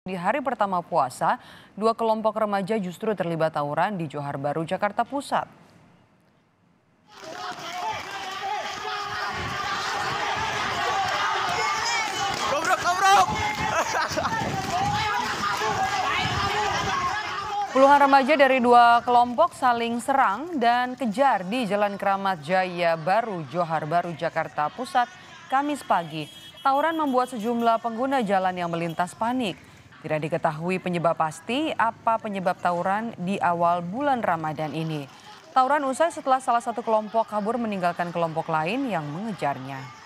Di hari pertama puasa, dua kelompok remaja justru terlibat tawuran di Johar Baru, Jakarta Pusat. Puluhan remaja dari dua kelompok saling serang dan kejar di Jalan Keramat Jaya Baru, Johar Baru, Jakarta Pusat, Kamis pagi. Tawuran membuat sejumlah pengguna jalan yang melintas panik. Tidak diketahui penyebab pasti apa penyebab tawuran di awal bulan Ramadan ini. Tawuran usai setelah salah satu kelompok kabur meninggalkan kelompok lain yang mengejarnya.